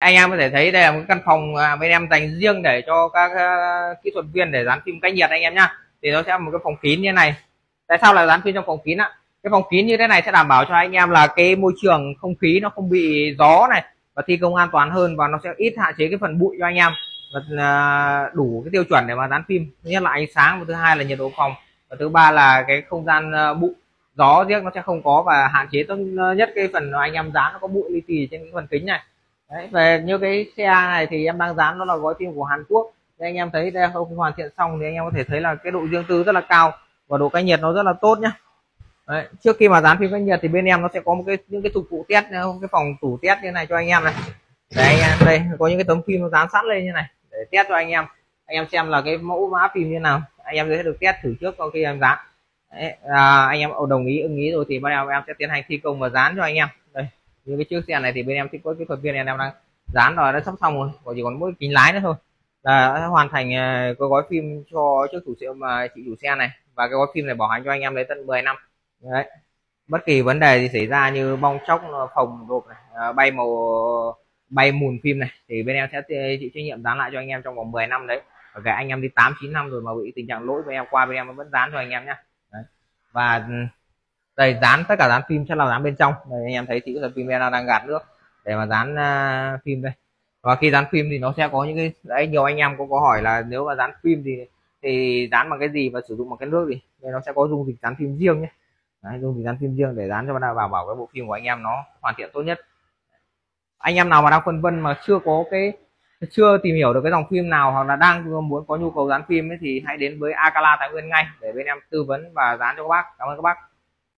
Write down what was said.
Anh em có thể thấy đây là một căn phòng bên em dành riêng để cho các kỹ thuật viên để dán phim cách nhiệt anh em nhá. Thì nó sẽ một cái phòng kín như này. Tại sao là dán phim trong phòng kín ạ? Cái phòng kín như thế này sẽ đảm bảo cho anh em là cái môi trường không khí nó không bị gió này, và thi công an toàn hơn, và nó sẽ ít hạn chế cái phần bụi cho anh em, và đủ cái tiêu chuẩn để mà dán phim. Thứ nhất là ánh sáng, và thứ hai là nhiệt độ phòng, và thứ ba là cái không gian bụi gió riêng nó sẽ không có, và hạn chế tốt nhất cái phần anh em dán nó có bụi li tì trên cái phần kính này. Đấy, về như cái xe này thì em đang dán nó là gói phim của Hàn Quốc. Thì anh em thấy đây không hoàn thiện xong thì anh em có thể thấy là cái độ riêng tư rất là cao và độ cách nhiệt nó rất là tốt nhá. Đấy, trước khi mà dán phim cách nhiệt thì bên em nó sẽ có một những cái dụng cụ test, cái phòng tủ test như này cho anh em này. Đấy, đây có những cái tấm phim nó dán sẵn lên như này để test cho anh em xem là cái mẫu mã phim như nào. Anh em sẽ được test thử trước sau khi em dán. Đấy, anh em đồng ý ưng ý rồi thì bắt đầu em sẽ tiến hành thi công và dán cho anh em. Đây, như cái chiếc xe này thì bên em có kỹ thuật viên em đang dán rồi, đã sắp xong rồi, chỉ còn mỗi kính lái nữa thôi là đã hoàn thành cái gói phim cho trước chủ xe mà chị chủ xe này. Và cái gói phim này bảo hành cho anh em lấy tận 10 năm. Đấy, bất kỳ vấn đề gì xảy ra như bong chóc phồng rộp này, bay mùn phim này thì bên em sẽ chịu trách nhiệm dán lại cho anh em trong vòng 10 năm đấy. Và cái anh em đi 8-9 năm rồi mà bị tình trạng lỗi bên em qua, bên em vẫn dán cho anh em nhé. Và đây, dán tất cả dán phim sẽ là dán bên trong. Đây anh em thấy chị phim em đang gạt nước để mà dán phim đây. Và khi dán phim thì nó sẽ có những cái đấy, nhiều anh em cũng có hỏi là nếu mà dán phim thì dán bằng cái gì và sử dụng bằng cái nước gì. Đây nó sẽ có dung dịch dán phim riêng nhé. Đấy, dung dịch dán phim riêng để dán cho bảo bảo cái bộ phim của anh em nó hoàn thiện tốt nhất. Anh em nào mà đang phân vân mà chưa tìm hiểu được cái dòng phim nào, hoặc là đang muốn có nhu cầu dán phim ấy, thì hãy đến với Akala Thái Nguyên ngay để bên em tư vấn và dán cho các bác. Cảm ơn các bác.